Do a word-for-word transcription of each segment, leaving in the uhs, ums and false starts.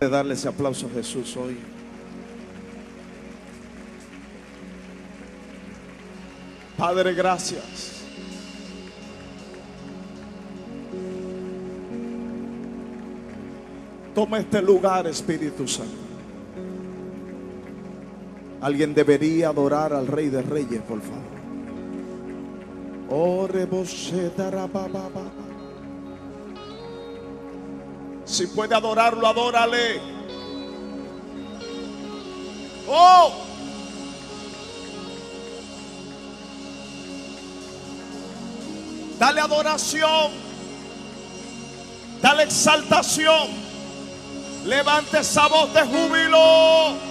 Darle ese aplauso a Jesús hoy. Padre, gracias. Toma este lugar, Espíritu Santo. Alguien debería adorar al Rey de Reyes, por favor. Oh, si puede adorarlo, adórale. Oh, dale adoración, dale exaltación, levante esa voz de júbilo.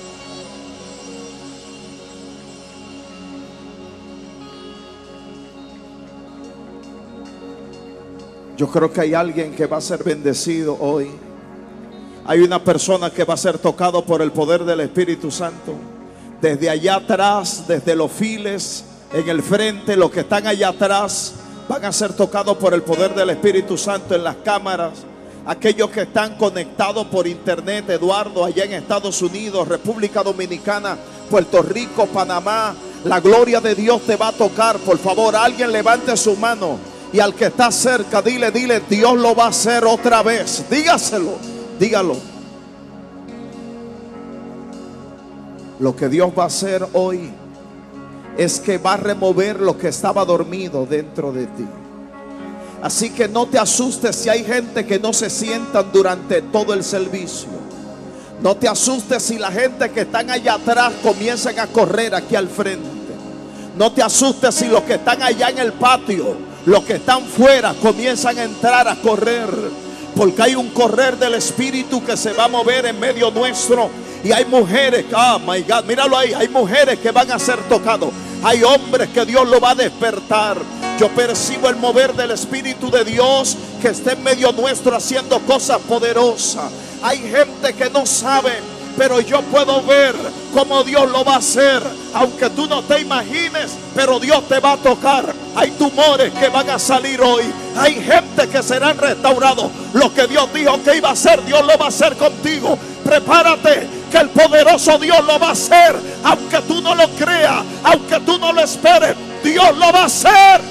Yo creo que hay alguien que va a ser bendecido hoy. Hay una persona que va a ser tocado por el poder del Espíritu Santo. Desde allá atrás, desde los files, en el frente, los que están allá atrás van a ser tocados por el poder del Espíritu Santo en las cámaras. Aquellos que están conectados por internet, Eduardo, allá en Estados Unidos, República Dominicana, Puerto Rico, Panamá, la gloria de Dios te va a tocar. Por favor, alguien levante su mano. Y al que está cerca, dile, dile, Dios lo va a hacer otra vez. Dígaselo, dígalo. Lo que Dios va a hacer hoy es que va a remover lo que estaba dormido dentro de ti. Así que no te asustes si hay gente que no se sientan durante todo el servicio. No te asustes si la gente que están allá atrás comienzan a correr aquí al frente. No te asustes si los que están allá en el patio, los que están fuera, comienzan a entrar a correr. Porque hay un correr del Espíritu que se va a mover en medio nuestro. Y hay mujeres, oh my God, míralo ahí. Hay mujeres que van a ser tocados. Hay hombres que Dios lo va a despertar. Yo percibo el mover del Espíritu de Dios que está en medio nuestro haciendo cosas poderosas. Hay gente que no sabe, pero yo puedo ver cómo Dios lo va a hacer. Aunque tú no te imagines, pero Dios te va a tocar. Hay tumores que van a salir hoy. Hay gente que serán restaurados. Lo que Dios dijo que iba a hacer, Dios lo va a hacer contigo. Prepárate, que el poderoso Dios lo va a hacer. Aunque tú no lo creas, aunque tú no lo esperes, Dios lo va a hacer.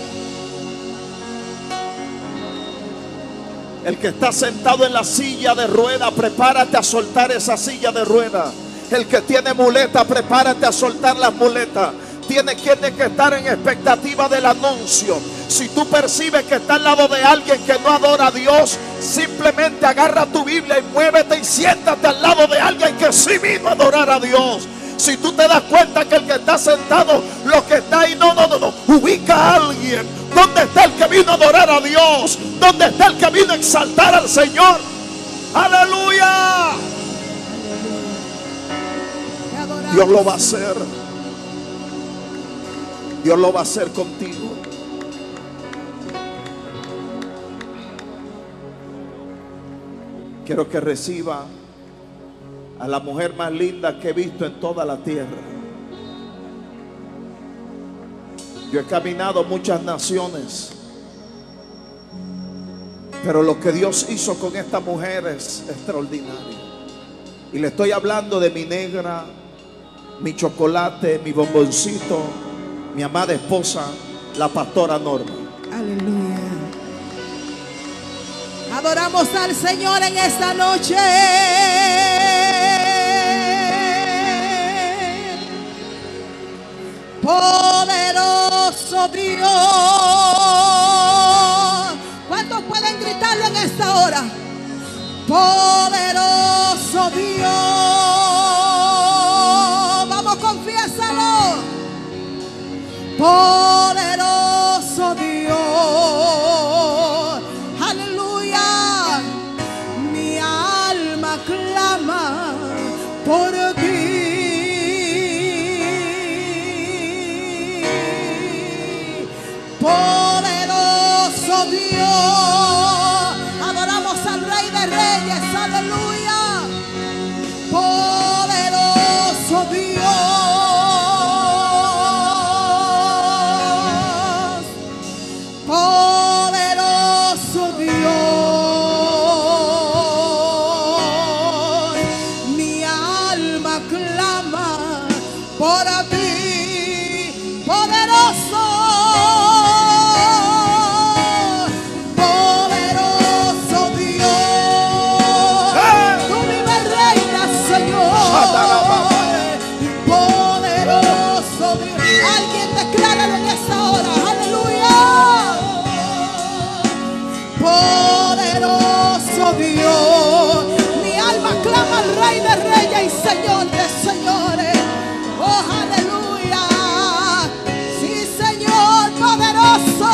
El que está sentado en la silla de rueda, prepárate a soltar esa silla de rueda. El que tiene muleta, prepárate a soltar las muletas. Tiene, tiene que estar en expectativa del anuncio. Si tú percibes que está al lado de alguien que no adora a Dios, simplemente agarra tu Biblia y muévete y siéntate al lado de alguien que sí vino a adorar a Dios. Si tú te das cuenta que el que está sentado, lo que está ahí, no, no, no, no, ubica a alguien. ¿Dónde está el que vino a adorar a Dios? ¿Dónde está el que vino a exaltar al Señor? ¡Aleluya! Dios lo va a hacer. Dios lo va a hacer contigo. Quiero que reciba a la mujer más linda que he visto en toda la tierra. Yo he caminado muchas naciones, pero lo que Dios hizo con esta mujer es extraordinario. Y le estoy hablando de mi negra, mi chocolate, mi bomboncito, mi amada esposa, la pastora Norma. Aleluya. Adoramos al Señor en esta noche. Poderoso Dios. ¿Cuántos pueden gritarlo en esta hora? Poderoso Dios. Vamos, confiésalo. Poderoso Dios. Aleluya. Mi alma clama por ti. Poderoso Dios. Adoramos al Rey de Reyes. Aleluya. Poderoso Dios. por ti, poderoso, poderoso Dios. Tú vives, reina, Señor. Poderoso Dios. Alguien decláralo en esta hora. Aleluya. Poderoso Dios. Mi alma clama al Rey de Reyes y Señor de Señores. Oh, aleluya. Sí, Señor, poderoso.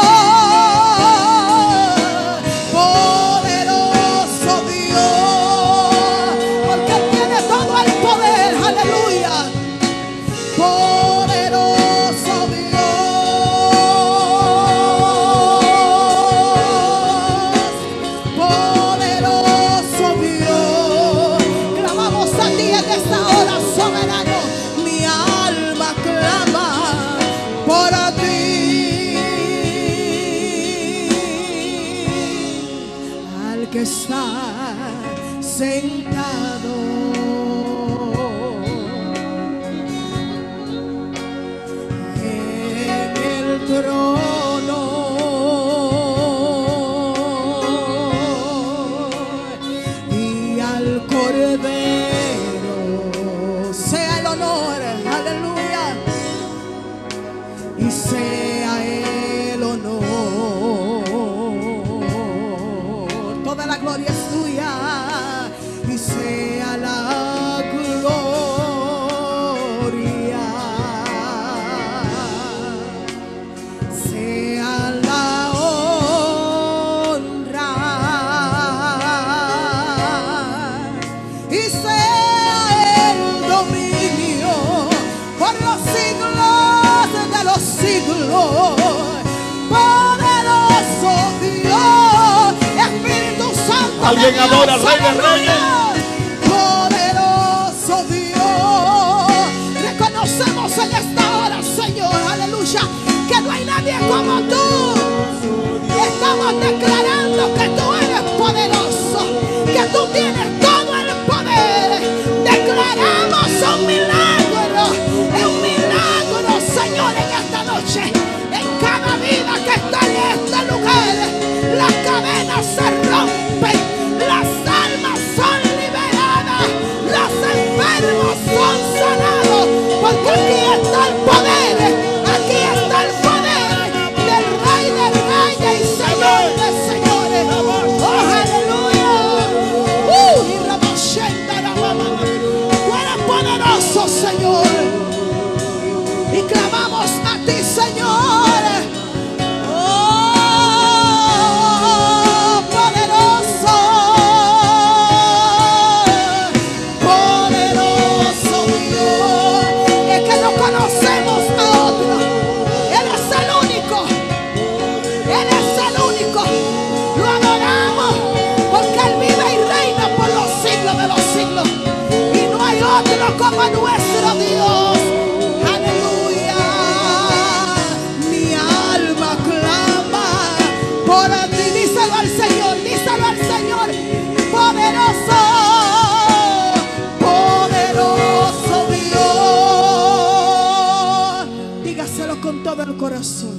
Poderoso Dios. Porque Él tiene todo el poder. Aleluya. Poderoso Dios. Poderoso Dios. Clamamos a ti en esta hora, soberano. Mi alma clama por ti. Al que está sentado en el trono y al Cordero sea el honor, aleluya, y sea el honor. Toda la gloria es tuya y sea la gloria, sea la honra y sea el dominio por los siglos de los siglos. Poderoso Dios, Espíritu Santo. Alguien adora al Rey de Reyes. Poderoso Dios, reconocemos en esta hora, Señor, aleluya, que no hay nadie como tú. Estamos declarando que tú eres poderoso, que tú tienes todo el poder. Declaramos un milagro, un milagro, Señor, en esta noche, en cada vida que está en este lugar. Las cadenas se rompen, las almas son liberadas, los enfermos son sanados, porque aquí está el poder, aquí está el poder del Rey de Reyes y Señor de Señores. Oh, aleluya. Uh, y Ramoshenda, Ramama. Tú eres poderoso, Señor, y clamamos a ti, Señor. Oh, poderoso, poderoso Dios. Es que no conocemos a otro. Él es el único. Él es el único. Lo adoramos porque Él vive y reina por los siglos de los siglos. Y no hay otro como nuestro Dios. Aleluya. Mi alma clama por ti. Díselo al Señor, díselo al Señor. Poderoso, poderoso Dios. Dígaselo con todo el corazón.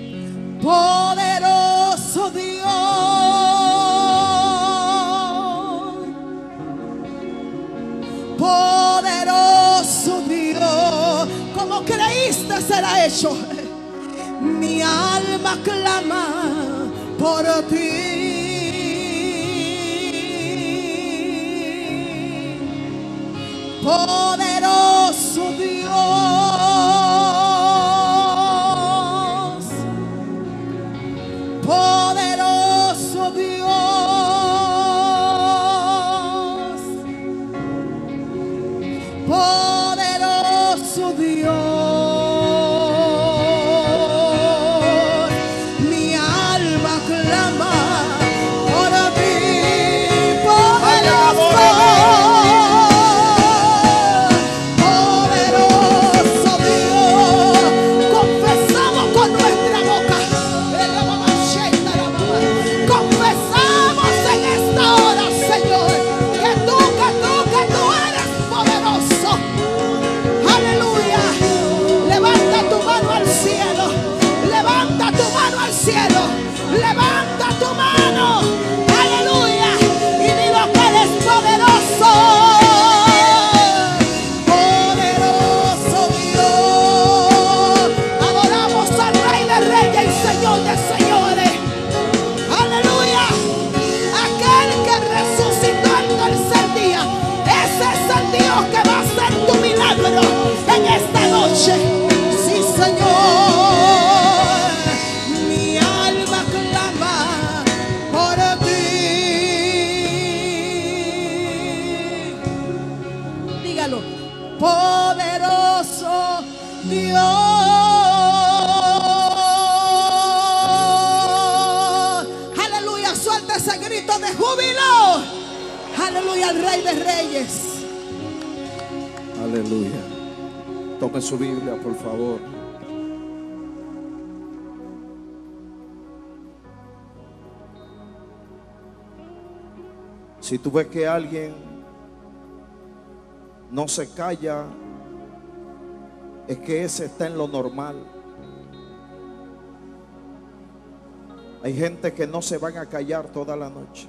Poderoso Dios. Poderoso Dios. Como creíste será hecho. Mi alma clama por ti. Poderoso Dios. Poderoso Dios. Poderoso Dios. Mi alma clama por ti. Poderoso. poderoso Dios. Aleluya, suelta ese grito de júbilo. Aleluya, al Rey de Reyes. Aleluya. Tome su Biblia, por favor. Si tú ves que alguien no se calla, es que ese está en lo normal. Hay gente que no se van a callar toda la noche.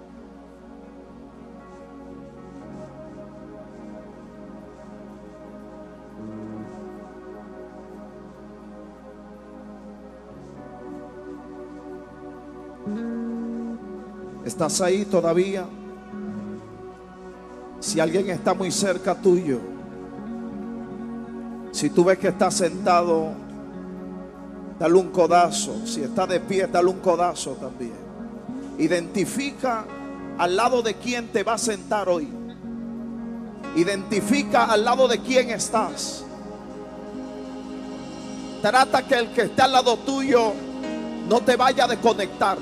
¿Estás ahí todavía? Si alguien está muy cerca tuyo, si tú ves que está sentado, dale un codazo. Si está de pie, dale un codazo también. Identifica al lado de quién te va a sentar hoy. Identifica al lado de quién estás. Trata que el que está al lado tuyo no te vaya a desconectar.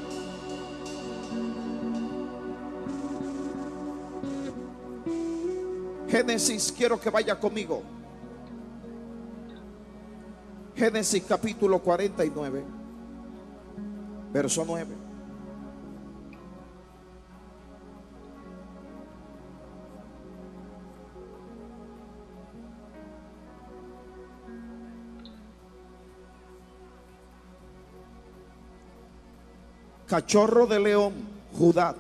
Génesis, quiero que vaya conmigo. Génesis capítulo cuarenta y nueve, verso nueve. Cachorro de león, Judá,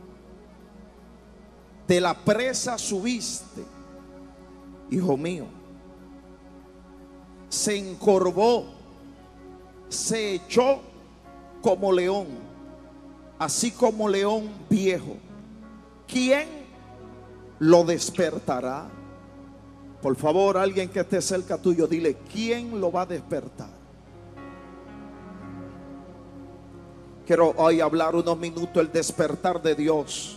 de la presa subiste, hijo mío. Se encorvó, se echó como león, así como león viejo. ¿Quién lo despertará? Por favor, alguien que esté cerca tuyo, dile, ¿quién lo va a despertar? Quiero hoy hablar unos minutos el despertar de Dios.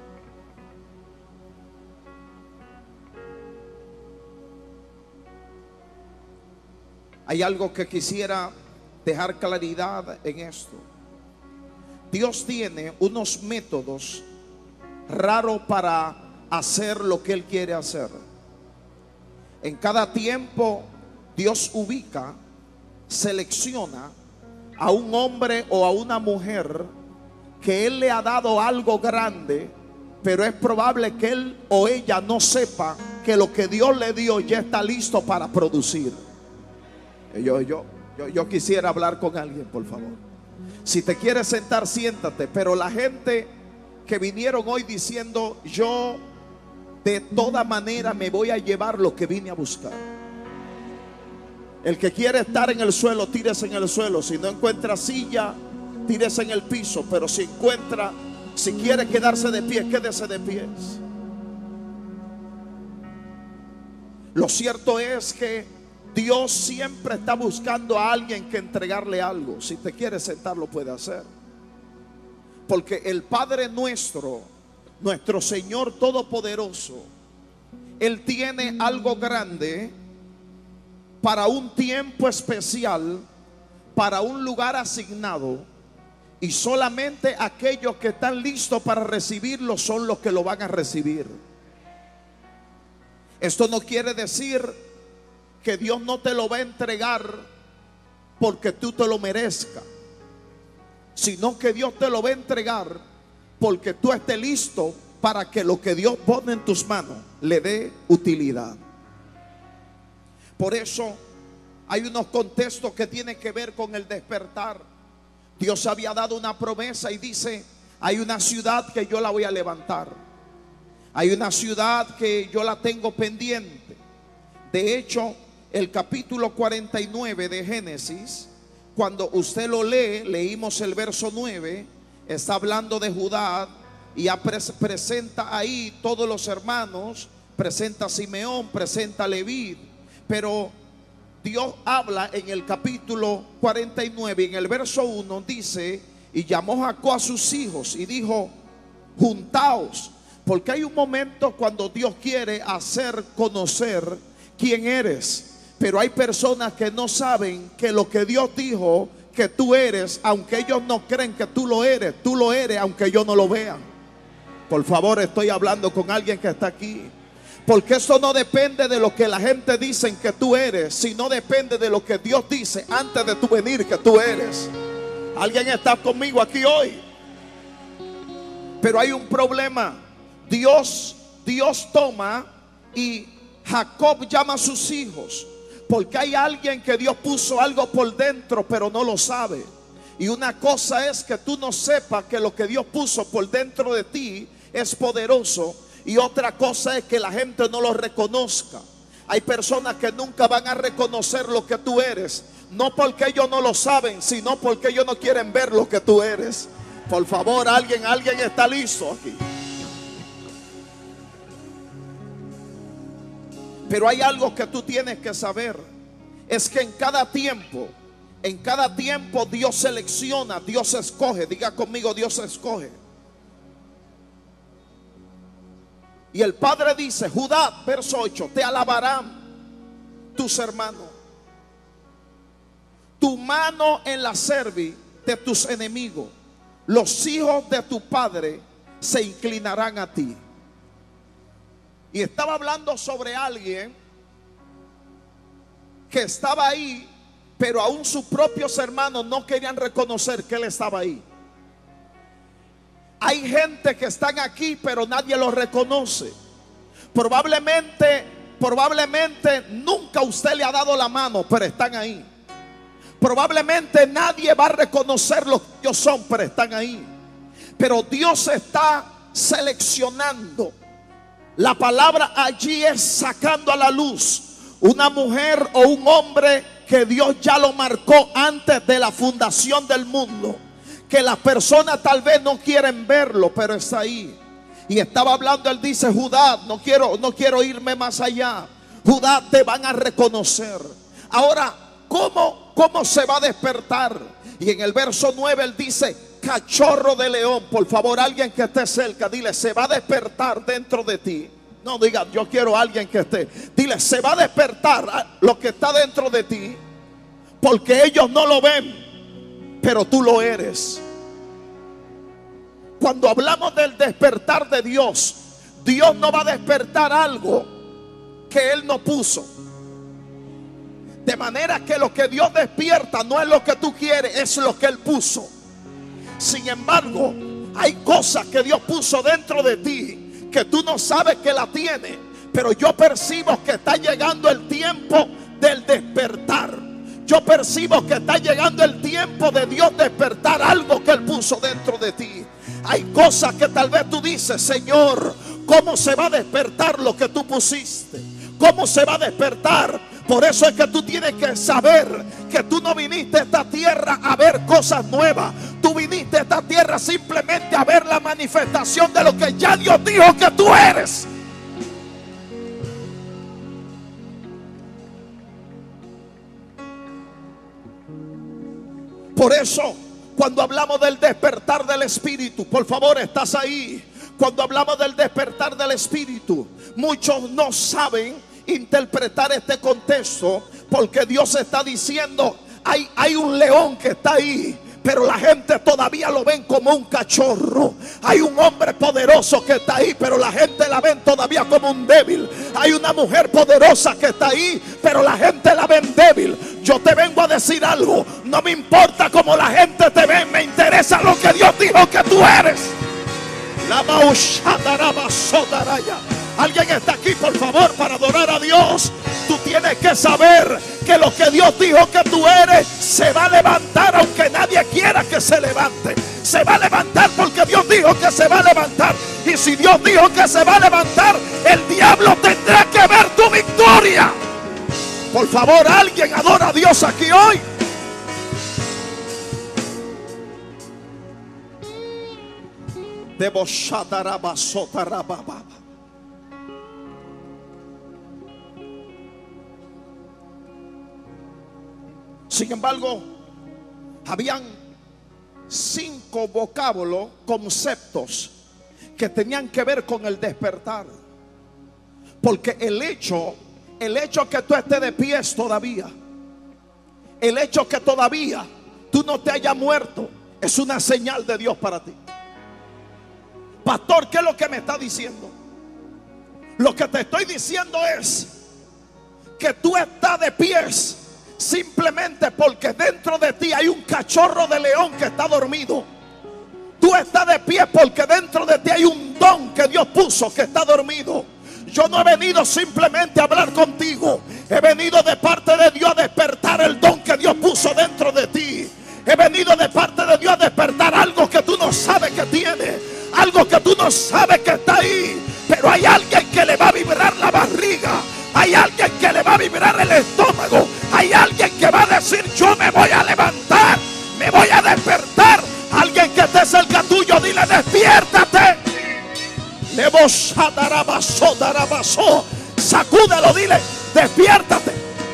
Hay algo que quisiera dejar claridad en esto. Dios tiene unos métodos raros para hacer lo que Él quiere hacer. En cada tiempo Dios ubica, selecciona a un hombre o a una mujer que Él le ha dado algo grande, pero es probable que él o ella no sepa que lo que Dios le dio ya está listo para producir. Yo, yo, yo, yo quisiera hablar con alguien, por favor. Si te quieres sentar, siéntate. Pero la gente que vinieron hoy diciendo, yo de toda manera me voy a llevar lo que vine a buscar. El que quiere estar en el suelo, tírese en el suelo. Si no encuentra silla, tírese en el piso. Pero si encuentra, si quiere quedarse de pie, quédese de pies. Lo cierto es que Dios siempre está buscando a alguien que entregarle algo. Si te quieres sentar, lo puede hacer. Porque el Padre nuestro, nuestro Señor Todopoderoso, Él tiene algo grande para un tiempo especial, para un lugar asignado. Y solamente aquellos que están listos para recibirlo son los que lo van a recibir. Esto no quiere decir que Dios no te lo va a entregar porque tú te lo merezcas, sino que Dios te lo va a entregar porque tú estés listo para que lo que Dios pone en tus manos le dé utilidad. Por eso hay unos contextos que tienen que ver con el despertar. Dios había dado una promesa y dice, hay una ciudad que yo la voy a levantar. Hay una ciudad que yo la tengo pendiente. De hecho, el capítulo cuarenta y nueve de Génesis, cuando usted lo lee, leímos el verso nueve, está hablando de Judá y ya pres presenta ahí todos los hermanos, presenta a Simeón, presenta a Leví, pero Dios habla en el capítulo cuarenta y nueve, en el verso uno dice, y llamó Jacob a sus hijos y dijo, juntaos, Porque hay un momento cuando Dios quiere hacer conocer quién eres. Pero hay personas que no saben que lo que Dios dijo que tú eres, aunque ellos no creen que tú lo eres, tú lo eres aunque ellos no lo vean. Por favor, estoy hablando con alguien que está aquí. Porque eso no depende de lo que la gente dice que tú eres, sino depende de lo que Dios dice antes de tu venir que tú eres. ¿Alguien está conmigo aquí hoy? Pero hay un problema. Dios, Dios toma y Jacob llama a sus hijos. Porque hay alguien que Dios puso algo por dentro, pero no lo sabe. Y una cosa es que tú no sepas que lo que Dios puso por dentro de ti es poderoso. Y otra cosa es que la gente no lo reconozca. Hay personas que nunca van a reconocer lo que tú eres. No porque ellos no lo saben, sino porque ellos no quieren ver lo que tú eres. Por favor, alguien, alguien está listo aquí. Pero hay algo que tú tienes que saber. Es que en cada tiempo, en cada tiempo Dios selecciona, Dios escoge. Diga conmigo, Dios escoge. Y el Padre dice, Judá, verso ocho, te alabarán tus hermanos. Tu mano en la cerviz de tus enemigos. Los hijos de tu padre se inclinarán a ti. Y estaba hablando sobre alguien que estaba ahí, pero aún sus propios hermanos no querían reconocer que él estaba ahí. Hay gente que están aquí, pero nadie los reconoce. Probablemente, probablemente nunca usted le ha dado la mano, pero están ahí. Probablemente nadie va a reconocer lo que ellos son, pero están ahí. Pero Dios está seleccionando. La palabra allí es sacando a la luz una mujer o un hombre que Dios ya lo marcó antes de la fundación del mundo. Que las personas tal vez no quieren verlo, pero está ahí. Y estaba hablando, él dice, Judá, no quiero, no quiero irme más allá. Judá, te van a reconocer. Ahora, ¿cómo, cómo se va a despertar? Y en el verso nueve él dice, cachorro de león. Por favor, alguien que esté cerca, dile, se va a despertar dentro de ti. No diga, yo quiero a alguien que esté. Dile, se va a despertar lo que está dentro de ti. Porque ellos no lo ven, pero tú lo eres. Cuando hablamos del despertar de Dios, Dios no va a despertar algo que Él no puso. De manera que lo que Dios despierta no es lo que tú quieres, es lo que Él puso. Sin embargo, hay cosas que Dios puso dentro de ti que tú no sabes que la tiene, pero yo percibo que está llegando el tiempo del despertar. Yo percibo que está llegando el tiempo de Dios despertar algo que Él puso dentro de ti. Hay cosas que tal vez tú dices, Señor, ¿cómo se va a despertar lo que tú pusiste? ¿Cómo se va a despertar? Por eso es que tú tienes que saber que tú no viniste a esta tierra a ver cosas nuevas. Tú viniste a esta tierra simplemente a ver la manifestación de lo que ya Dios dijo que tú eres. Por eso, cuando hablamos del despertar del Espíritu, por favor, estás ahí. Cuando hablamos del despertar del Espíritu, muchos no saben interpretar este contexto, porque Dios está diciendo, hay, hay un león que está ahí, pero la gente todavía lo ven como un cachorro. Hay un hombre poderoso que está ahí, pero la gente la ven todavía como un débil. Hay una mujer poderosa que está ahí, pero la gente la ven débil. Yo te vengo a decir algo, no me importa cómo la gente te ve, me interesa lo que Dios dijo que tú eres. La Maushadarabashodaraya. Alguien está aquí, por favor, para adorar a Dios. Tú tienes que saber que lo que Dios dijo que tú eres se va a levantar, aunque nadie quiera que se levante. Se va a levantar porque Dios dijo que se va a levantar. Y si Dios dijo que se va a levantar, el diablo tendrá que ver tu victoria. Por favor, alguien adora a Dios aquí hoy. Debo shadarabashotarababa. Sin embargo, habían cinco vocábulos, conceptos que tenían que ver con el despertar. Porque el hecho, el hecho que tú estés de pies todavía, el hecho que todavía tú no te hayas muerto, es una señal de Dios para ti. Pastor, ¿qué es lo que me está diciendo? Lo que te estoy diciendo es que tú estás de pies simplemente porque dentro de ti hay un cachorro de león que está dormido. Tú estás de pie porque dentro de ti hay un don que Dios puso que está dormido. Yo no he venido simplemente a hablar contigo. He venido de parte de Dios a despertar el don que Dios puso dentro de ti. He venido de parte de Dios a despertar algo que tú no sabes que tiene, algo que tú no sabes que está ahí. Pero hay alguien que le va a vibrar la barriga, hay alguien que le va a vibrar el estómago, hay alguien que va a decir: yo me voy a levantar, me voy a despertar. Alguien que esté cerca tuyo, dile: despiértate. Sacúdelo, dile: despiértate.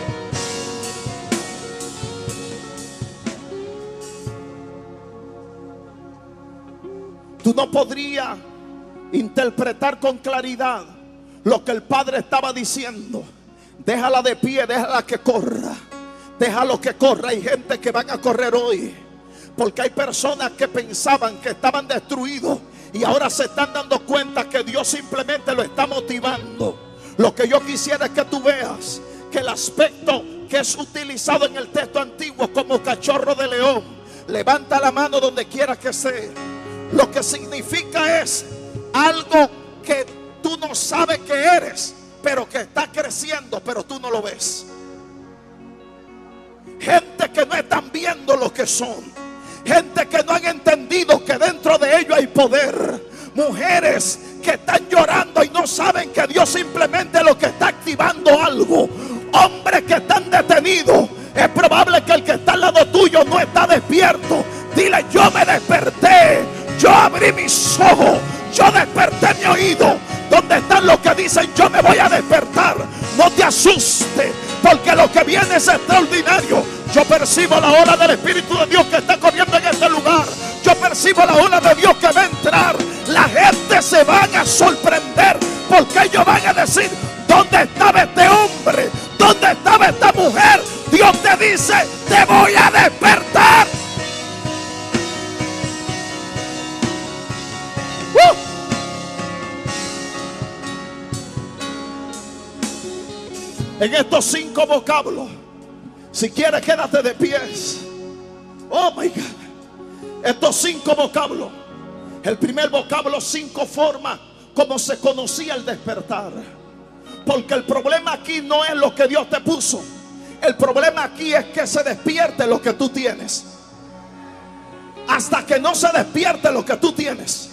Tú no podrías interpretar con claridad lo que el Padre estaba diciendo. Déjala de pie, déjala que corra, déjalo que corra. Hay gente que van a correr hoy, porque hay personas que pensaban que estaban destruidos y ahora se están dando cuenta que Dios simplemente lo está motivando. Lo que yo quisiera es que tú veas que el aspecto que es utilizado en el texto antiguo como cachorro de león, levanta la mano donde quiera que sea, lo que significa es algo que tú no sabes que eres, pero que está creciendo, pero tú no lo ves. Gente que no están viendo lo que son, gente que no han entendido que dentro de ellos hay poder. Mujeres que están llorando y no saben que Dios simplemente lo que está activando algo. Hombres que están detenidos. Es probable que el que está al lado tuyo no está despierto. Dile: yo me desperté, yo abrí mis ojos, yo desperté mi oído. ¿Dónde están los que dicen: yo me voy a despertar? No te asustes, porque lo que viene es extraordinario. Yo percibo la ola del Espíritu de Dios que está corriendo en este lugar. Yo percibo la ola de Dios que va a entrar. La gente se van a sorprender, porque ellos van a decir: ¿dónde estaba este hombre? ¿Dónde estaba esta mujer? Dios te dice: te voy a despertar. ¡Uh! En estos cinco vocablos, si quieres quédate de pies. Oh my God. Estos cinco vocablos. El primer vocablo, cinco formas como se conocía el despertar. Porque el problema aquí no es lo que Dios te puso. El problema aquí es que se despierte lo que tú tienes. Hasta que no se despierte lo que tú tienes,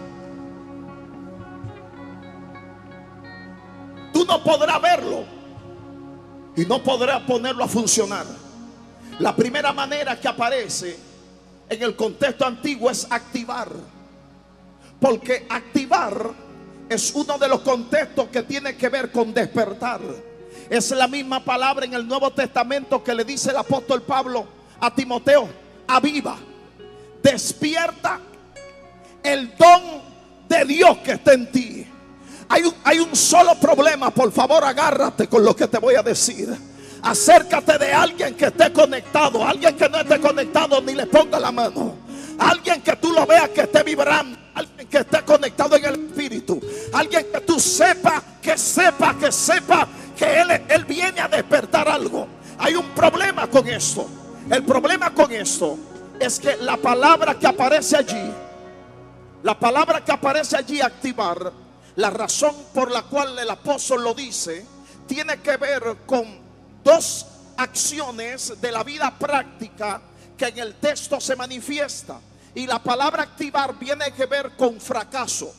tú no podrás verlo y no podrás ponerlo a funcionar. La primera manera que aparece en el contexto antiguo es activar. Porque activar es uno de los contextos que tiene que ver con despertar. Es la misma palabra en el Nuevo Testamento que le dice el apóstol Pablo a Timoteo: aviva, despierta el don de Dios que está en ti. Hay un, hay un solo problema, por favor agárrate con lo que te voy a decir. Acércate de alguien que esté conectado. Alguien que no esté conectado, ni le ponga la mano. Alguien que tú lo veas que esté vibrando. Alguien que esté conectado en el Espíritu. Alguien que tú sepas, que sepa, que sepa que él, él viene a despertar algo. Hay un problema con esto. El problema con esto es que la palabra que aparece allí, la palabra que aparece allí, activar, la razón por la cual el apóstol lo dice, tiene que ver con dos acciones de la vida práctica que en el texto se manifiesta. Y la palabra activar viene que ver con fracaso.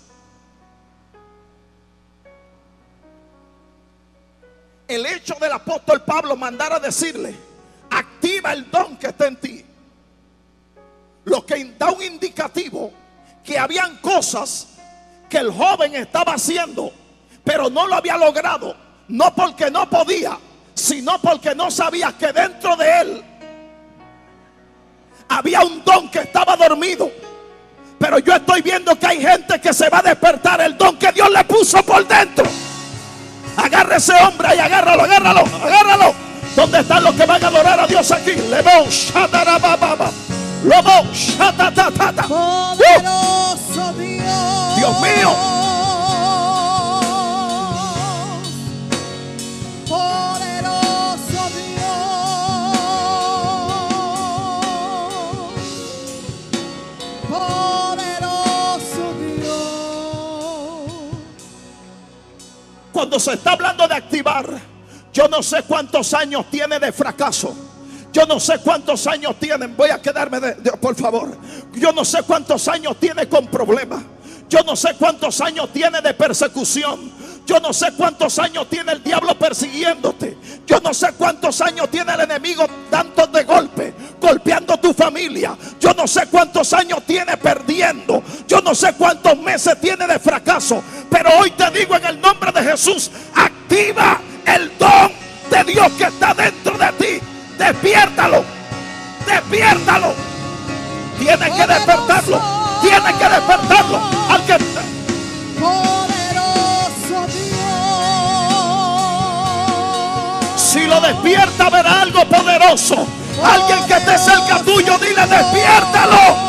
El hecho del apóstol Pablo mandar a decirle: activa el don que está en ti, lo que da un indicativo que habían cosas que el joven estaba haciendo, pero no lo había logrado. No porque no podía, sino porque no sabía que dentro de él había un don que estaba dormido. Pero yo estoy viendo que hay gente que se va a despertar el don que Dios le puso por dentro. Agarra ese hombre y agárralo, agárralo, agárralo. ¿Dónde están los que van a adorar a Dios aquí? Lebo, shatarababa, lobo, shatatatata. Poderoso Dios. Dios mío. Poderoso Dios. Poderoso Dios. Cuando se está hablando de activar, yo no sé cuántos años tiene de fracaso. Yo no sé cuántos años tienen. Voy a quedarme de, de, por favor. Yo no sé cuántos años tiene con problemas. Yo no sé cuántos años tiene de persecución. Yo no sé cuántos años tiene el diablo persiguiéndote. Yo no sé cuántos años tiene el enemigo dando de golpe, golpeando tu familia. Yo no sé cuántos años tiene perdiendo. Yo no sé cuántos meses tiene de fracaso. Pero hoy te digo en el nombre de Jesús, activa el don de Dios que está dentro de ti. Despiértalo, despiértalo. Tienes que despertarlo, tienes que despertarlo. Al que... Poderoso Dios. Si lo despierta, verá algo poderoso. Alguien que esté cerca tuyo, dile: despiértalo.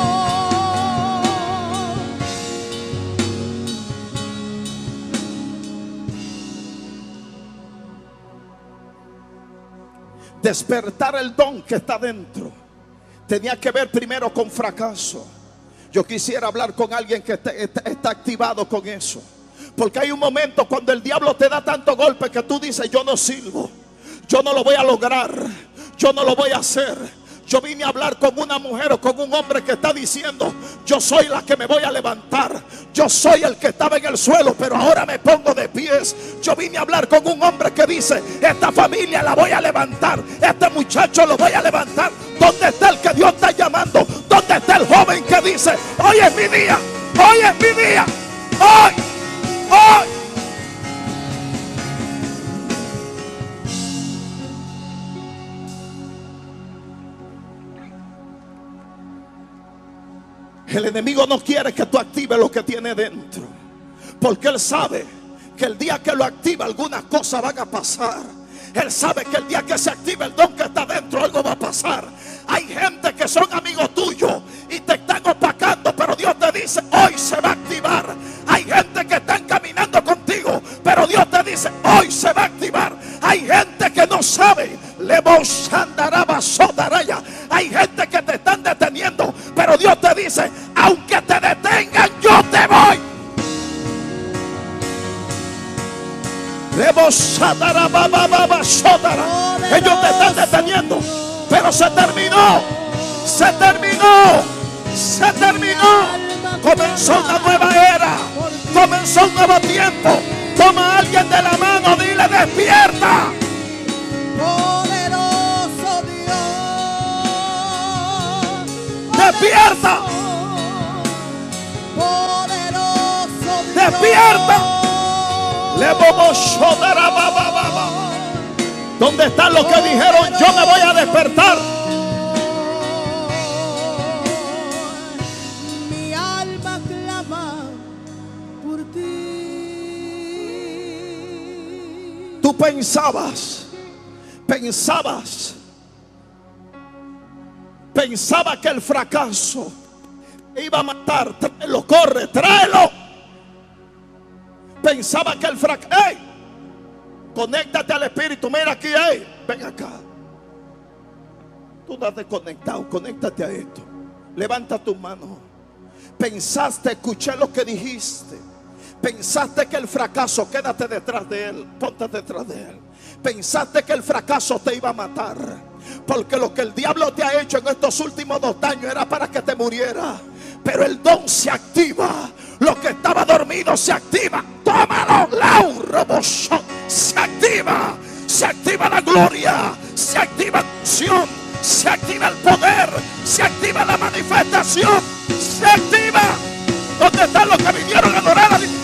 Despertar el don que está dentro tenía que ver primero con fracaso. Yo quisiera hablar con alguien que está, está, está activado con eso. Porque hay un momento cuando el diablo te da tanto golpe que tú dices: yo no sirvo, yo no lo voy a lograr, yo no lo voy a hacer. Yo vine a hablar con una mujer o con un hombre que está diciendo: yo soy la que me voy a levantar. Yo soy el que estaba en el suelo, pero ahora me pongo de pies. Yo vine a hablar con un hombre que dice: esta familia la voy a levantar, este muchacho lo voy a levantar. ¿Dónde está el que Dios está llamando? ¿Dónde está el joven que dice: hoy es mi día, hoy es mi día, hoy, hoy? El enemigo no quiere que tú actives lo que tiene dentro, porque él sabe que el día que lo activa algunas cosas van a pasar. Él sabe que el día que se active el don que está dentro, algo va a pasar. Hay gente que son amigos tuyos y te están opacando, pero Dios te dice: hoy se va a activar. Hay gente que están caminando contigo, pero Dios te dice: hoy se va a activar. Hay gente que no sabe. Hay gente que te están deteniendo, pero Dios te dice: aunque te detengan, yo te voy. Ellos te están deteniendo, pero se terminó, se terminó, se terminó. Comenzó una nueva era, comenzó un nuevo tiempo. Toma a alguien de la mano, dile: despierta. Poderoso Dios. Despierta. Poderoso Dios. Despierta. ¿Dónde están los que dijeron: yo me voy a despertar? Mi alma clama por ti. Tú pensabas, pensabas, pensaba que el fracaso te iba a matar. Tráelo, corre, tráelo. Pensaba que el fracaso, ¡hey! Conéctate al Espíritu. Mira aquí, ¡hey! Ven acá. Tú no has desconectado, conéctate a esto. Levanta tu mano. Pensaste, escuché lo que dijiste. Pensaste que el fracaso, quédate detrás de él, ponte detrás de él. Pensaste que el fracaso te iba a matar, porque lo que el diablo te ha hecho en estos últimos dos años era para que te muriera. Pero el don se activa. Lo que estaba dormido se activa. Tómalo, Laura. Se activa. Se activa la gloria. Se activa la unción. Se activa el poder. Se activa la manifestación. Se activa. ¿Dónde están los que vinieron a adorar a Dios?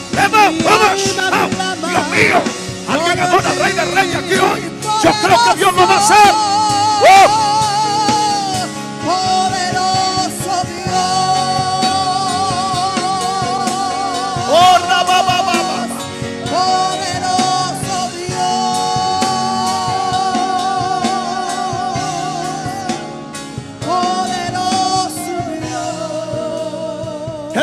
Dios mío. Alguien adora al Rey de Reyes aquí hoy. Yo creo que Dios lo va a hacer. ¡Uh! Poderoso Dios.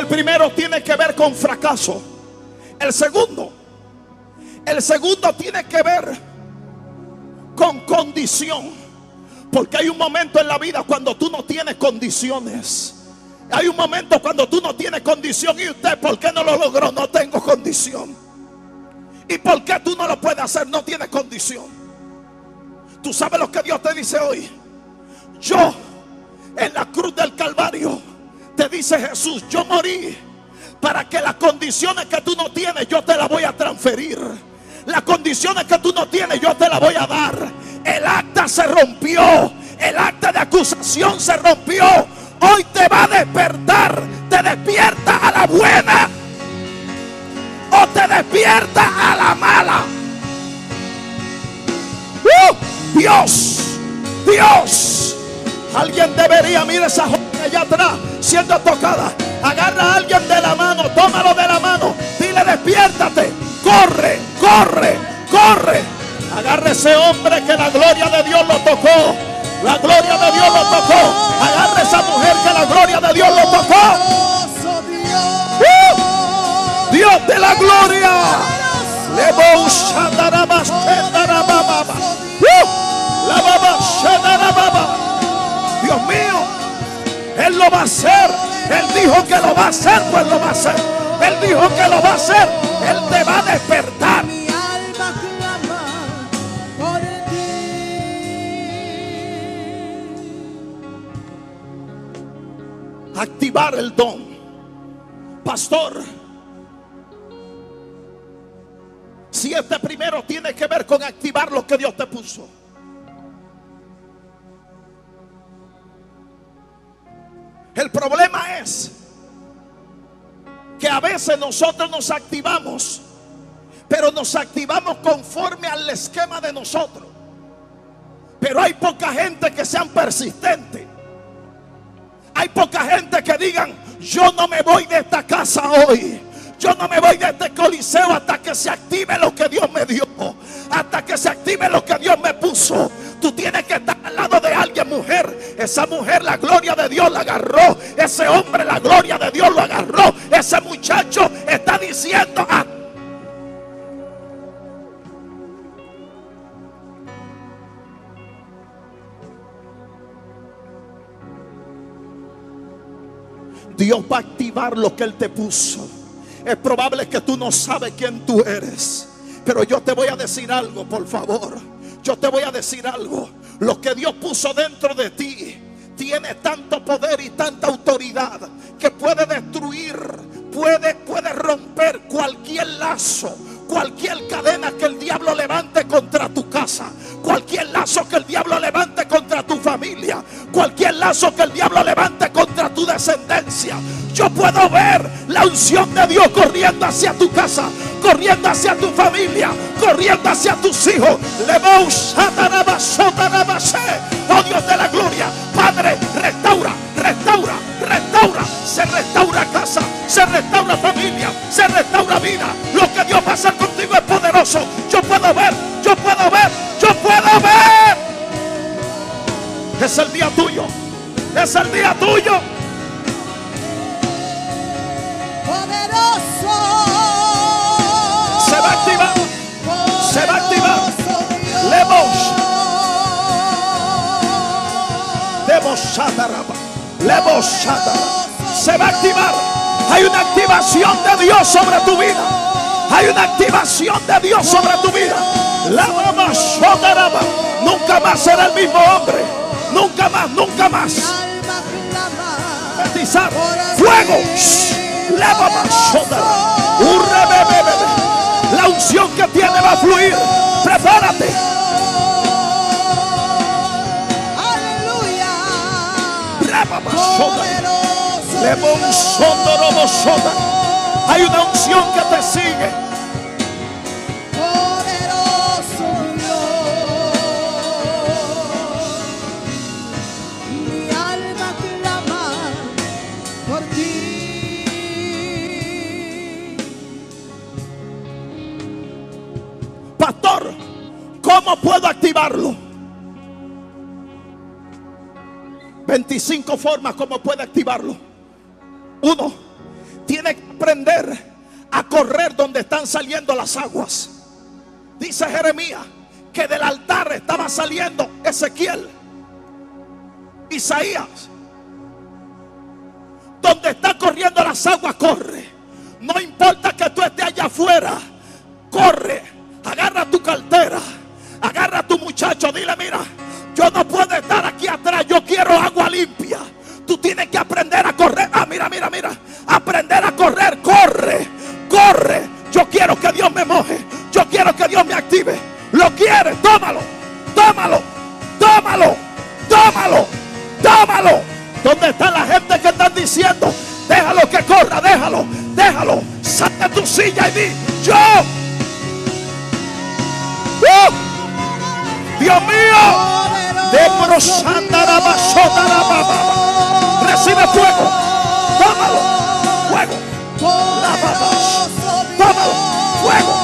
El primero tiene que ver con fracaso. El segundo, el segundo tiene que ver con condición. Porque hay un momento en la vida cuando tú no tienes condiciones. Hay un momento cuando tú no tienes condición. Y usted, ¿por qué no lo logró? No tengo condición. ¿Y por qué tú no lo puedes hacer? No tienes condición. Tú sabes lo que Dios te dice hoy. Yo, en la cruz del Calvario, te dice Jesús, yo morí para que las condiciones que tú no tienes, yo te las voy a transferir. Las condiciones que tú no tienes, yo te las voy a dar. El acta se rompió. El acta de acusación se rompió. Hoy te va a despertar. Te despierta a la buena o te despierta a la mala. ¡Uh! Dios, Dios. Alguien debería, mira esa joven allá atrás siendo tocada. Agarra a alguien de la mano, tómalo de la mano, dile despiértate, corre, corre, corre. Agarra ese hombre que la gloria de Dios lo tocó. La gloria de Dios lo tocó. Agarra esa mujer que la gloria de Dios lo tocó. ¡Uh! Dios de la gloria. Dios mío, Él lo va a hacer. Él dijo que lo va a hacer, pues lo va a hacer. Él dijo que lo va a hacer. Él te va a despertar. Mi alma clama por ti. Activar el don. Pastor, si este primero tiene que ver con activar lo que Dios te puso. El problema es que a veces nosotros nos activamos, pero nos activamos conforme al esquema de nosotros. Pero hay poca gente que sean persistentes. Hay poca gente que digan, yo no me voy de esta casa hoy. Yo no me voy de este coliseo hasta que se active lo que Dios me dio. Hasta que se active lo que Dios me puso. Tú tienes que estar al lado de alguien, mujer. Esa mujer, la gloria de Dios la agarró. Ese hombre, la gloria de Dios lo agarró. Ese muchacho está diciendo, ah, Dios va a activar lo que Él te puso. Es probable que tú no sabes quién tú eres, pero yo te voy a decir algo, por favor. Yo te voy a decir algo. Lo que Dios puso dentro de ti tiene tanto poder y tanta autoridad que puede destruir, puede, puede romper cualquier lazo, cualquier cadena que el diablo levante contra tu casa, cualquier lazo que el diablo levante contra tu familia, cualquier lazo que el diablo levante contra tu descendencia. Yo puedo ver la unción de Dios corriendo hacia tu casa, corriendo hacia tu familia, corriendo hacia tus hijos. Oh Dios de la gloria, Padre, restaura, restaura, restaura. Se restaura casa, se restaura familia, se restaura vida. Lo que Dios va a hacer contigo es poderoso. Yo puedo ver, yo puedo ver, yo puedo ver. Es el día tuyo, es el día tuyo. Poderoso. Se va a activar, se va a activar. Lemos, lemos shataraba, lemos shataraba. Se va a activar. Hay una activación de Dios sobre tu vida. Hay una activación de Dios sobre tu vida. La mamá shataraba. Nunca más será el mismo hombre. Nunca más, nunca más. Profetizar. Fuego. La mamá shataraba. La unción que tiene va a fluir. Prepárate. Aleluya. Hay una unción que te sigue. Poderoso Dios. Mi alma clama por ti. Pastor, ¿cómo puedo activarlo? veinticinco formas como puede activarlo. Uno, tiene que aprender a correr donde están saliendo las aguas. Dice Jeremías que del altar estaba saliendo Ezequiel, Isaías. Donde está corriendo las aguas, corre. No importa que tú estés allá afuera, corre. Agarra tu cartera, agarra a tu muchacho, dile: mira, yo no puedo estar aquí atrás, yo quiero agua limpia. Tú tienes que aprender a correr. Ah, mira, mira, mira. Aprender a correr, corre, corre. Yo quiero que Dios me moje. Yo quiero que Dios me active. Lo quieres, tómalo, tómalo, tómalo, tómalo, tómalo. ¿Dónde está la gente que están diciendo: déjalo que corra, déjalo, déjalo? Sal de tu silla y di: yo. ¡Uh! Dios mío, de recibe fuego, tómalo, fuego, la babas, tómalo, fuego.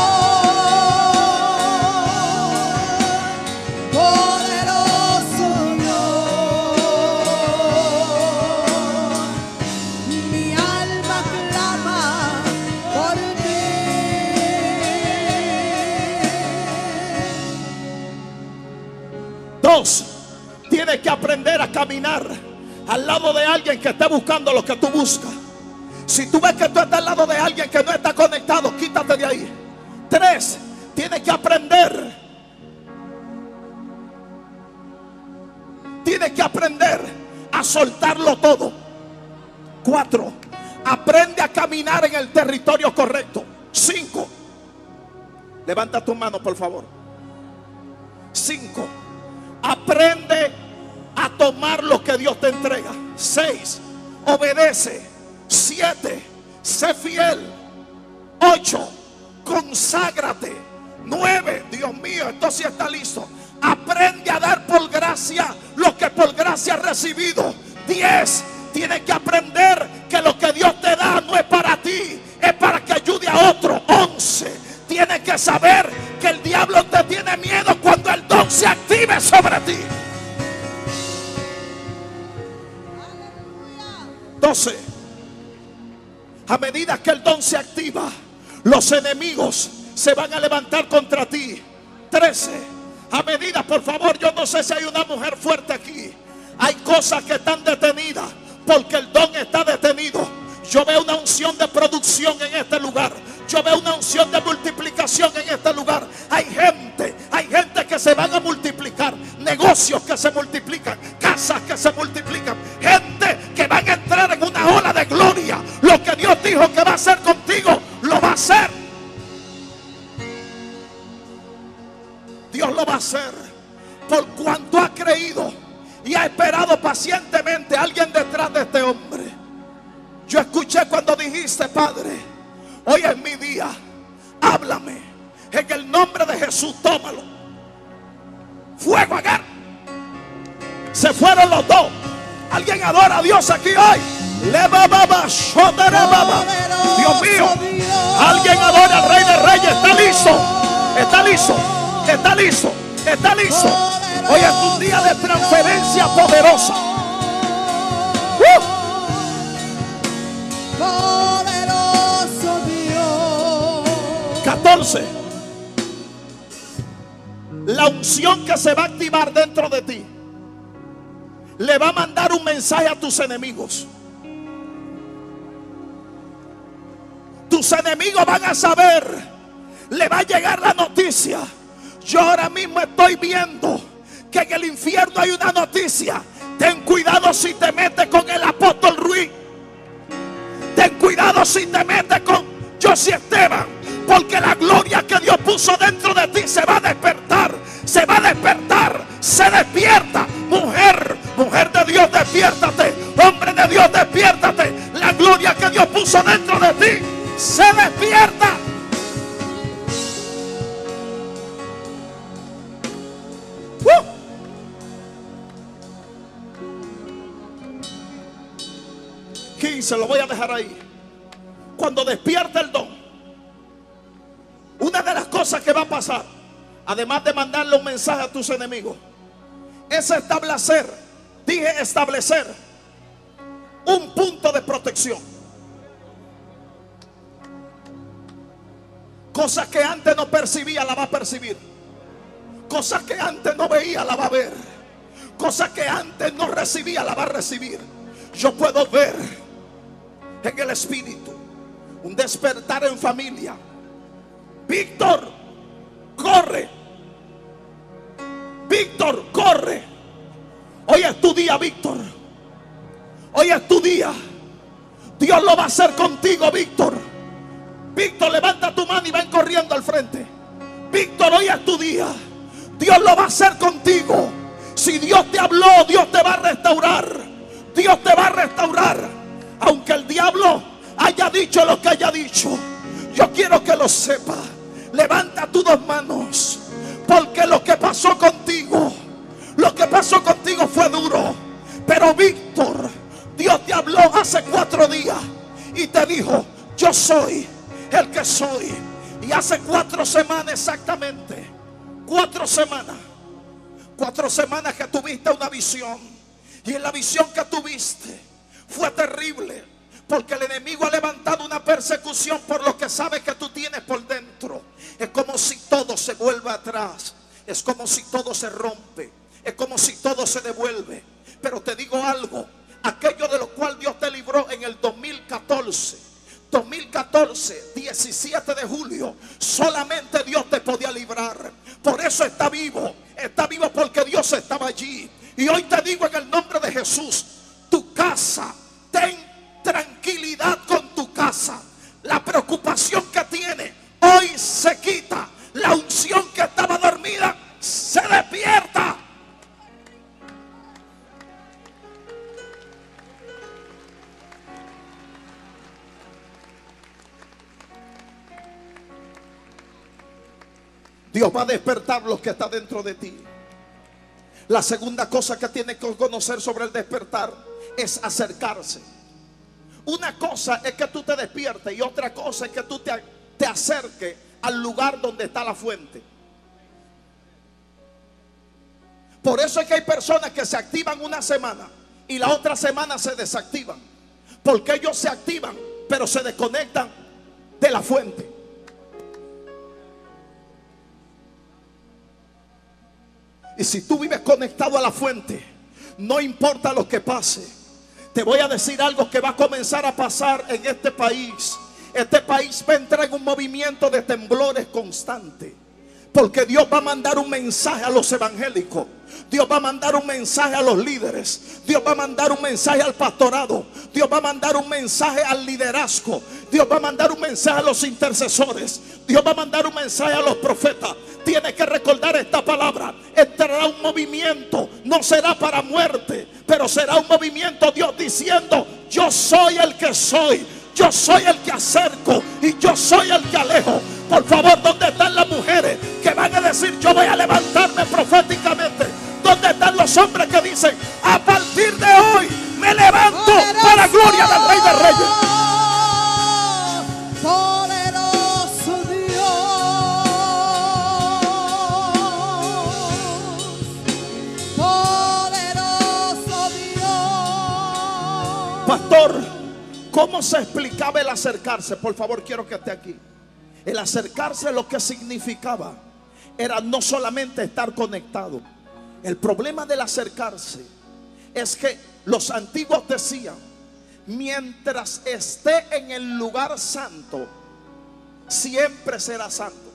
Dos, tienes que aprender a caminar al lado de alguien que esté buscando lo que tú buscas. Si tú ves que tú estás al lado de alguien que no está conectado, quítate de ahí. Tres, tienes que aprender. Tienes que aprender a soltarlo todo. Cuatro, aprende a caminar en el territorio correcto. Cinco, levanta tu mano, por favor. Cinco, aprende a tomar lo que Dios te entrega. Seis, obedece. Siete, sé fiel. Ocho, conságrate. Nueve, Dios mío, esto sí está listo. Aprende a dar por gracia lo que por gracia has recibido. Diez, tienes que aprender que lo que Dios te da no es para ti, es para que ayude a otro. Once, tienes que saber que el diablo te tiene miedo cuando el don se active sobre ti. Doce, a medida que el don se activa, los enemigos se van a levantar contra ti. Trece, a medida, por favor, yo no sé si hay una mujer fuerte aquí. Hay cosas que están detenidas porque el don está detenido. Yo veo una unción de producción en este lugar. Yo veo una unción de multiplicación en este lugar. Hay gente, hay gente que se van a multiplicar. Negocios que se multiplican. Casas que se multiplican. Gente que van a entrar en una ola de gloria. Lo que Dios dijo que va a hacer contigo, lo va a hacer. Dios lo va a hacer. Por cuanto ha creído y ha esperado pacientemente a alguien detrás de este hombre. Yo escuché cuando dijiste: Padre, hoy es mi día, háblame, en el nombre de Jesús, tómalo. Fuego, agar. Se fueron los dos. Alguien adora a Dios aquí hoy. Le baba, shotara baba. Dios mío, alguien adora al Rey de Reyes. Está listo, está listo, está listo, está listo. Hoy es un día de transferencia poderosa. ¡Uh! Poderoso Dios. catorce. La unción que se va a activar dentro de ti le va a mandar un mensaje a tus enemigos. Tus enemigos van a saber. Le va a llegar la noticia. Yo ahora mismo estoy viendo que en el infierno hay una noticia. Ten cuidado si te metes con el apóstol Ruiz. Ten cuidado si te metes con José Esteban, porque la gloria que Dios puso dentro de ti se va a despertar, se va a despertar, se despierta. Mujer, mujer de Dios, despiértate. Hombre de Dios, despiértate. La gloria que Dios puso dentro de ti se despierta. ¡Uh! quince, lo voy a dejar ahí. Cuando despierta el don, una de las cosas que va a pasar, además de mandarle un mensaje a tus enemigos, es establecer, dije establecer, un punto de protección. Cosas que antes no percibía, la va a percibir. Cosas que antes no veía, la va a ver. Cosas que antes no recibía, la va a recibir. Yo puedo ver en el espíritu un despertar en familia. Víctor, corre. Víctor, corre. Hoy es tu día, Víctor. Hoy es tu día. Dios lo va a hacer contigo, Víctor. Víctor, levanta tu mano y ven corriendo al frente. Víctor, hoy es tu día. Dios lo va a hacer contigo. Si Dios te habló, Dios te va a restaurar. Dios te va a restaurar. Aunque el diablo haya dicho lo que haya dicho, yo quiero que lo sepa. Levanta tus dos manos, porque lo que pasó contigo, lo que pasó contigo fue duro. Pero Víctor, Dios te habló hace cuatro días y te dijo: yo soy el que soy. Y hace cuatro semanas exactamente, cuatro semanas, cuatro semanas que tuviste una visión. Y en la visión que tuviste fue terrible, porque el enemigo ha levantado una persecución por lo que sabe que tú tienes por dentro. Es como si todo se vuelve atrás. Es como si todo se rompe. Es como si todo se devuelve. Pero te digo algo: aquello de lo cual Dios te libró en el dos mil catorce, dos mil catorce, diecisiete de julio, solamente Dios te podía librar. Por eso está vivo. Está vivo porque Dios estaba allí. Y hoy te digo en el nombre de Jesús: tu casa, ten tranquilidad con tu casa. La preocupación que tiene hoy se quita. La unción que estaba dormida se despierta. Dios va a despertar lo que está dentro de ti. La segunda cosa que tienes que conocer sobre el despertar es acercarse. Una cosa es que tú te despiertes y otra cosa es que tú te, te acerques al lugar donde está la fuente. Por eso es que hay personas que se activan una semana y la otra semana se desactivan, porque ellos se activan pero se desconectan de la fuente. Y si tú vives conectado a la fuente, no importa lo que pase. Te voy a decir algo que va a comenzar a pasar en este país. Este país va a entrar en un movimiento de temblores constante, porque Dios va a mandar un mensaje a los evangélicos. Dios va a mandar un mensaje a los líderes. Dios va a mandar un mensaje al pastorado. Dios va a mandar un mensaje al liderazgo. Dios va a mandar un mensaje a los intercesores. Dios va a mandar un mensaje a los profetas. Tienes que recordar esta palabra: entrará un movimiento. No será para muerte, pero será un movimiento. Dios diciendo: yo soy el que soy. Yo soy el que acerco y yo soy el que alejo. Por favor, ¿dónde están las mujeres que van a decir: yo voy a levantarme proféticamente? ¿Dónde están los hombres que dicen: a partir de hoy me levanto para la gloria del Rey de Reyes? Poderoso Dios, poderoso Dios. Pastor, ¿cómo se explicaba el acercarse? Por favor, quiero que esté aquí. El acercarse, lo que significaba era no solamente estar conectado. El problema del acercarse es que los antiguos decían: mientras esté en el lugar santo, siempre será santo.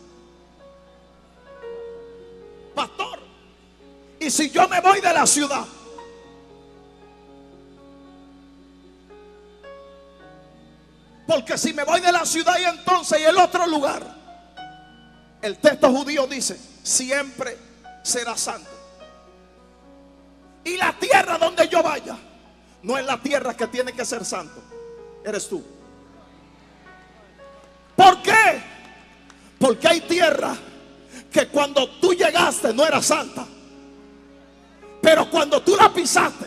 Pastor, ¿y si yo me voy de la ciudad? Porque si me voy de la ciudad y entonces y el otro lugar, el texto judío dice: siempre será santo. Y la tierra donde yo vaya no es la tierra que tiene que ser santo, eres tú. ¿Por qué? Porque hay tierra que cuando tú llegaste no era santa, pero cuando tú la pisaste,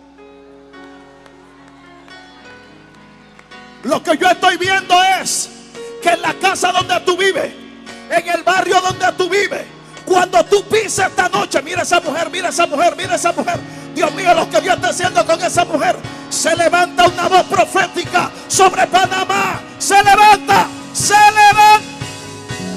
lo que yo estoy viendo es que en la casa donde tú vives, en el barrio donde tú vives, cuando tú pises esta noche, mira esa mujer, mira esa mujer, mira esa mujer. Dios mío, lo que Dios está haciendo con esa mujer. Se levanta una voz profética sobre Panamá. Se levanta, se levanta.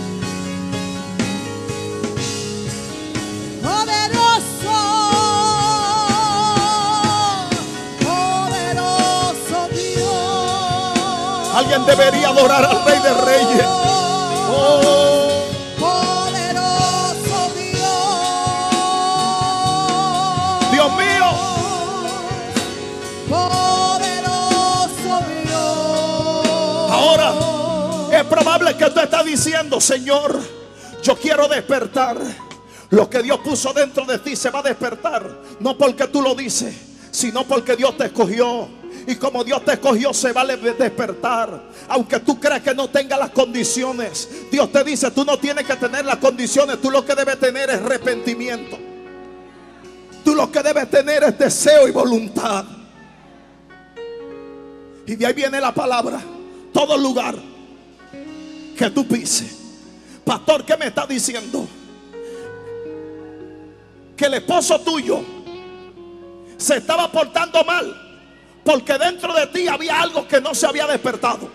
Alguien debería adorar al Rey de Reyes. Oh, poderoso Dios. Dios mío. Poderoso Dios. Ahora es probable que tú estás diciendo: Señor, yo quiero despertar. Lo que Dios puso dentro de ti se va a despertar. No porque tú lo dices, sino porque Dios te escogió. Y como Dios te escogió, se va a despertar. Aunque tú creas que no tenga las condiciones, Dios te dice: tú no tienes que tener las condiciones. Tú lo que debes tener es arrepentimiento. Tú lo que debes tener es deseo y voluntad. Y de ahí viene la palabra: todo lugar que tú pises. Pastor, ¿qué me está diciendo? Que el esposo tuyo se estaba portando mal porque dentro de ti había algo que no se había despertado.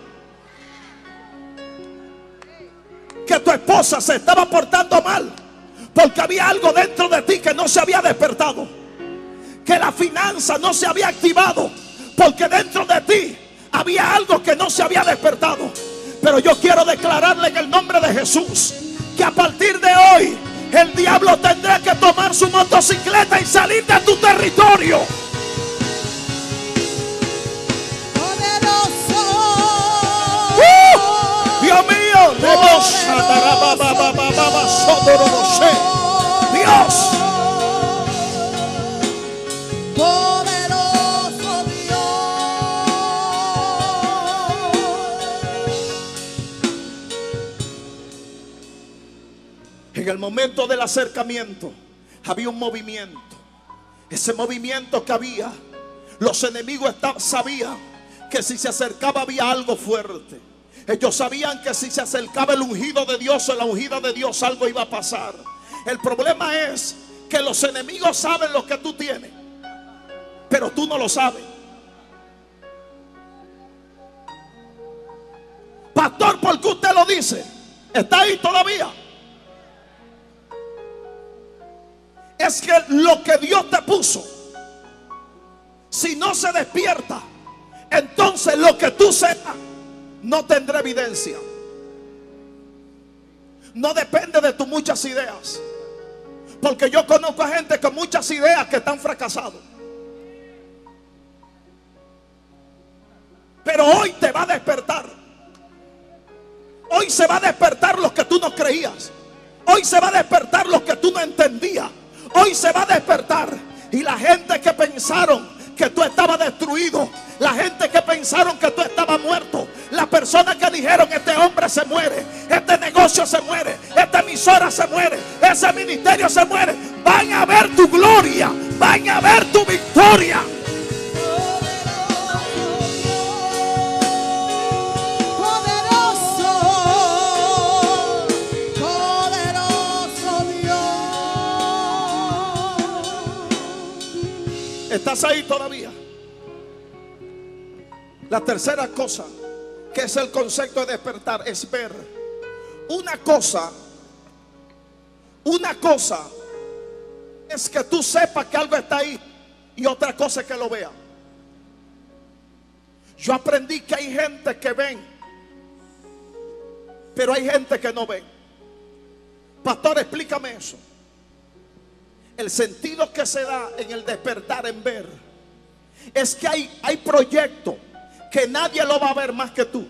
Que tu esposa se estaba portando mal porque había algo dentro de ti que no se había despertado. Que la finanza no se había activado porque dentro de ti había algo que no se había despertado. Pero yo quiero declararle en el nombre de Jesús que a partir de hoy el diablo tendrá que tomar su motocicleta y salir de tu territorio. Poderoso. ¡Uh! Dios mío. Dios. Poderoso Dios. En el momento del acercamiento había un movimiento. Ese movimiento que había, los enemigos estaban, sabían que si se acercaba había algo fuerte. Ellos sabían que si se acercaba el ungido de Dios o la ungida de Dios, algo iba a pasar. El problema es que los enemigos saben lo que tú tienes, pero tú no lo sabes. Pastor, ¿por qué usted lo dice? ¿Está ahí todavía? Es que lo que Dios te puso, si no se despierta, entonces lo que tú seas no tendrá evidencia. No depende de tus muchas ideas, porque yo conozco a gente con muchas ideas que están fracasados. Pero hoy te va a despertar. Hoy se va a despertar lo que tú no creías. Hoy se va a despertar lo que tú no entendías. Hoy se va a despertar. Y la gente que pensaron que tú estabas destruido, la gente que pensaron que tú estabas muerto, las personas que dijeron: este hombre se muere, este negocio se muere, esta emisora se muere, ese ministerio se muere, van a ver tu gloria, van a ver tu victoria. ¿Estás ahí todavía? La tercera cosa, que es el concepto de despertar, es ver. Una cosa, una cosa es que tú sepas que algo está ahí, y otra cosa es que lo vea. Yo aprendí que hay gente que ven, pero hay gente que no ve. Pastor, explícame eso. El sentido que se da en el despertar, en ver, es que hay, hay proyectos que nadie lo va a ver más que tú.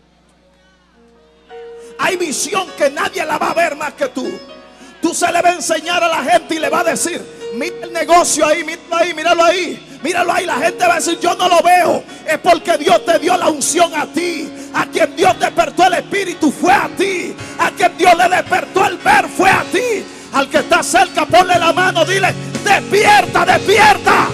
Hay visión que nadie la va a ver más que tú. Tú se le va a enseñar a la gente y le va a decir: mira el negocio ahí, míralo ahí, míralo ahí, míralo ahí. La gente va a decir: yo no lo veo. Es porque Dios te dio la unción a ti. A quien Dios despertó el espíritu fue a ti. A quien Dios le despertó el ver fue a ti. Al que está cerca, ponle la mano, dile: despierta, despierta.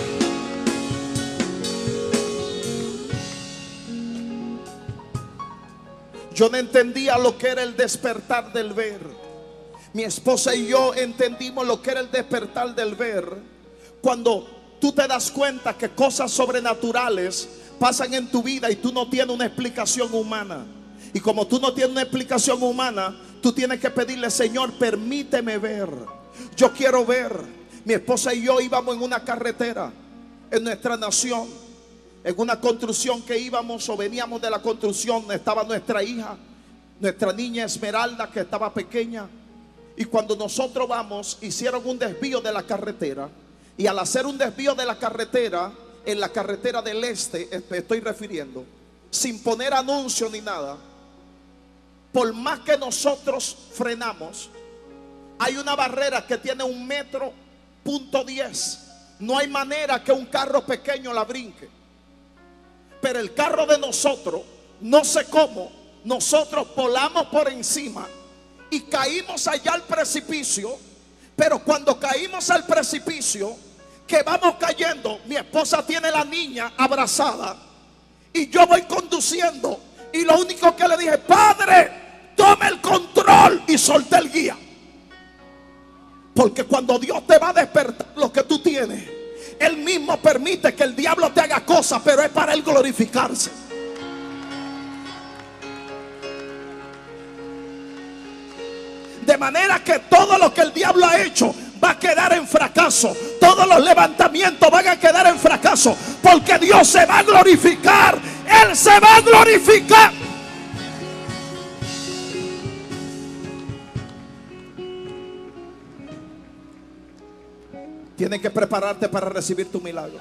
Yo no entendía lo que era el despertar del ver. Mi esposa y yo entendimos lo que era el despertar del ver cuando tú te das cuenta que cosas sobrenaturales pasan en tu vida y tú no tienes una explicación humana. Y como tú no tienes una explicación humana, tú tienes que pedirle: Señor, permíteme ver. Yo quiero ver. Mi esposa y yo íbamos en una carretera en nuestra nación. en una construcción que íbamos o veníamos de la construcción, estaba nuestra hija, nuestra niña Esmeralda, que estaba pequeña. Y cuando nosotros vamos, hicieron un desvío de la carretera. Y al hacer un desvío de la carretera, en la carretera del este, me estoy refiriendo, sin poner anuncio ni nada, por más que nosotros frenamos, hay una barrera que tiene un metro punto diez. No hay manera que un carro pequeño la brinque. Pero el carro de nosotros, no sé cómo, nosotros volamos por encima y caímos allá al precipicio. Pero cuando caímos al precipicio, que vamos cayendo, mi esposa tiene la niña abrazada y yo voy conduciendo, y lo único que le dije: Padre, tome el control, y solté el guía. Porque cuando Dios te va a despertar lo que tú tienes, Él mismo permite que el diablo te haga cosas, pero es para Él glorificarse. De manera que todo lo que el diablo ha hecho va a quedar en fracaso. Todos los levantamientos van a quedar en fracaso, porque Dios se va a glorificar. Él se va a glorificar. Tienes que prepararte para recibir tu milagro.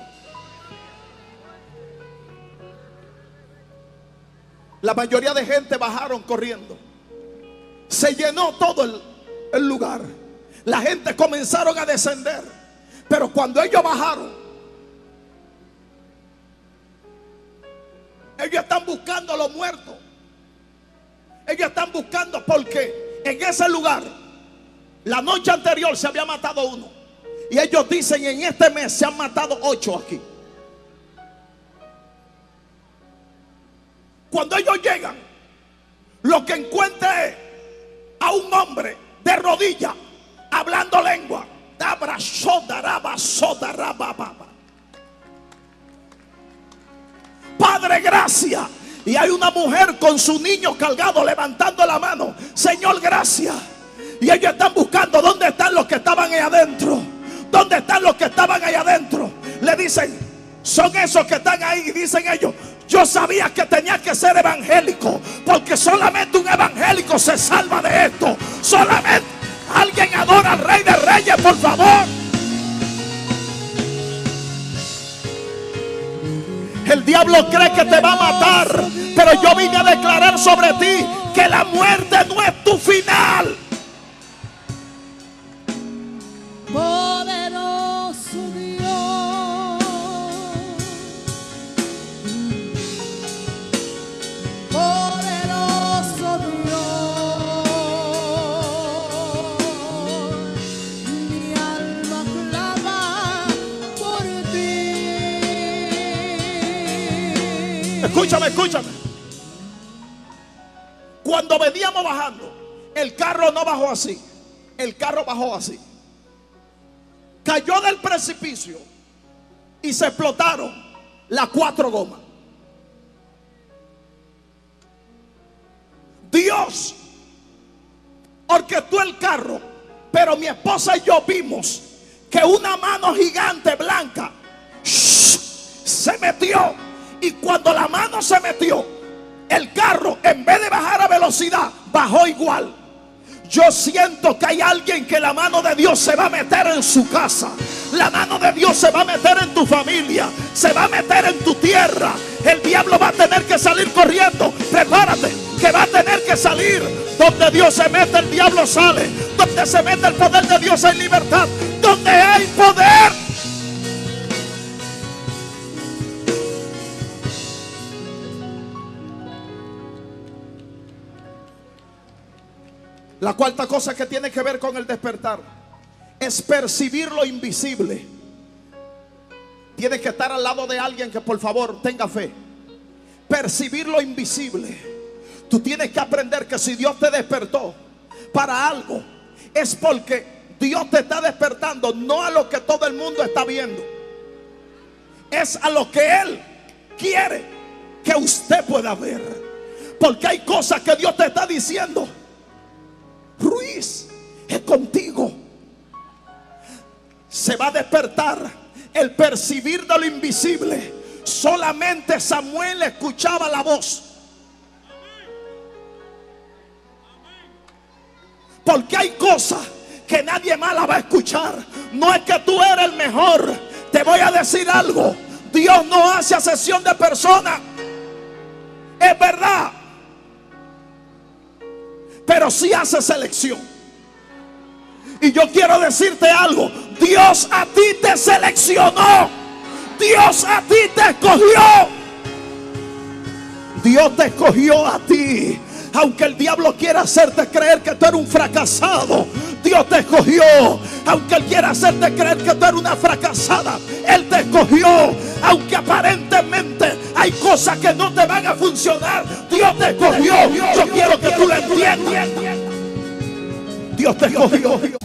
La mayoría de gente bajaron corriendo. Se llenó todo el, el lugar. La gente comenzaron a descender. Pero cuando ellos bajaron, ellos están buscando a los muertos. Ellos están buscando, porque en ese lugar la noche anterior se había matado uno. Y ellos dicen: en este mes se han matado ocho aquí. Cuando ellos llegan, lo que encuentran es a un hombre de rodillas, hablando lengua. Padre, gracias. Y hay una mujer con su niño cargado, levantando la mano: Señor, gracias. Y ellos están buscando dónde están los que estaban ahí adentro. ¿Dónde están los que estaban ahí adentro? Le dicen: son esos que están ahí. Y dicen ellos: yo sabía que tenía que ser evangélico, porque solamente un evangélico se salva de esto. Solamente alguien adora al Rey de Reyes, por favor. El diablo cree que te va a matar, pero yo vine a declarar sobre ti que la muerte no es tu final. Poderoso Dios, poderoso Dios, mi alma clama por ti. Escúchame, escúchame. Cuando veníamos bajando, el carro no bajó así. El carro bajó así. Cayó del precipicio y se explotaron las cuatro gomas. Dios orquestó el carro, pero mi esposa y yo vimos que una mano gigante blanca shh, se metió. Y cuando la mano se metió, el carro, en vez de bajar a velocidad, bajó igual. Yo siento que hay alguien que la mano de Dios se va a meter en su casa. La mano de Dios se va a meter en tu familia. Se va a meter en tu tierra. El diablo va a tener que salir corriendo. Prepárate, que va a tener que salir. Donde Dios se mete, el diablo sale. Donde se mete el poder de Dios, hay libertad. Donde hay poder. La cuarta cosa que tiene que ver con el despertar es percibir lo invisible. Tienes que estar al lado de alguien que por favor tenga fe. Percibir lo invisible. Tú tienes que aprender que si Dios te despertó para algo, es porque Dios te está despertando no a lo que todo el mundo está viendo, es a lo que Él quiere que usted pueda ver. Porque hay cosas que Dios te está diciendo: Ruiz, es contigo. Se va a despertar el percibir de lo invisible. solamente Samuel escuchaba la voz. Porque hay cosas que nadie más la va a escuchar. No es que tú eres el mejor. Te voy a decir algo. Dios no hace acepción de personas. Es verdad. Pero sí hace selección. Y yo quiero decirte algo. Dios a ti te seleccionó. Dios a ti te escogió. Dios te escogió a ti. Aunque el diablo quiera hacerte creer que tú eres un fracasado, Dios te escogió. Aunque Él quiera hacerte creer que tú eres una fracasada, Él te escogió. Aunque aparentemente hay cosas que no te van a funcionar, Dios te escogió. Yo quiero que tú lo entiendas. Dios te escogió.